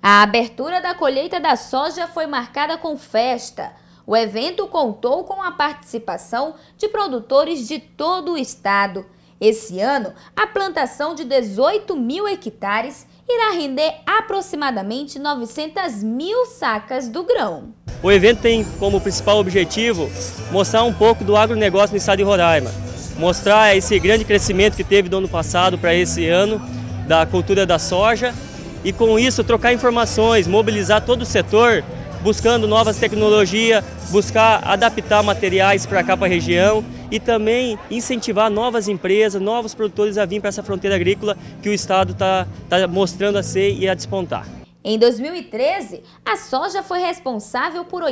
A abertura da colheita da soja foi marcada com festa. O evento contou com a participação de produtores de todo o estado. Esse ano, a plantação de 18 mil hectares irá render aproximadamente 900 mil sacas do grão. O evento tem como principal objetivo mostrar um pouco do agronegócio no estado de Roraima, mostrar esse grande crescimento que teve do ano passado para esse ano da cultura da soja e com isso trocar informações, mobilizar todo o setor, buscando novas tecnologias, buscar adaptar materiais para cá, para a região e também incentivar novas empresas, novos produtores a vir para essa fronteira agrícola que o estado está mostrando a ser e a despontar. Em 2013, a soja foi responsável por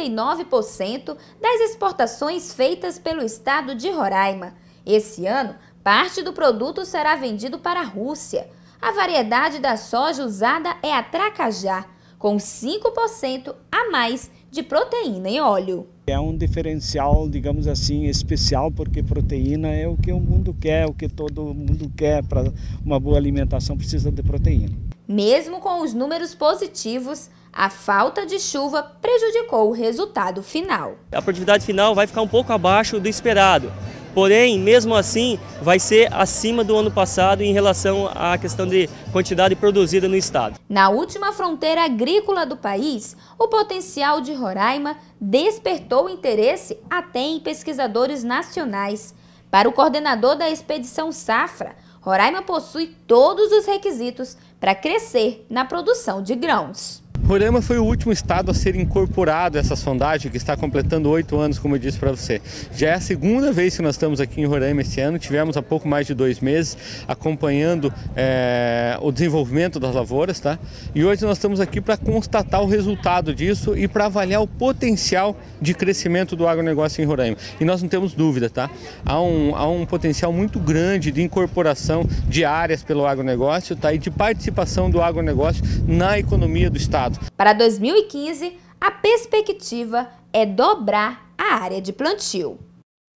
89% das exportações feitas pelo estado de Roraima. Esse ano, parte do produto será vendido para a Rússia. A variedade da soja usada é a Tracajá, com 5% a mais de proteína em óleo. É um diferencial, digamos assim, especial, porque proteína é o que o mundo quer, o que todo mundo quer. Para uma boa alimentação precisa de proteína. Mesmo com os números positivos, a falta de chuva prejudicou o resultado final. A produtividade final vai ficar um pouco abaixo do esperado. Porém, mesmo assim, vai ser acima do ano passado em relação à questão de quantidade produzida no estado. Na última fronteira agrícola do país, o potencial de Roraima despertou interesse até em pesquisadores nacionais. Para o coordenador da Expedição Safra, Roraima possui todos os requisitos para crescer na produção de grãos. Roraima foi o último estado a ser incorporado a essa sondagem, que está completando 8 anos, como eu disse para você. Já é a segunda vez que nós estamos aqui em Roraima esse ano, tivemos há pouco mais de 2 meses acompanhando o desenvolvimento das lavouras, tá? E hoje nós estamos aqui para constatar o resultado disso e para avaliar o potencial de crescimento do agronegócio em Roraima. E nós não temos dúvida, tá? Há um potencial muito grande de incorporação de áreas pelo agronegócio, tá? E de participação do agronegócio na economia do estado. Para 2015, a perspectiva é dobrar a área de plantio.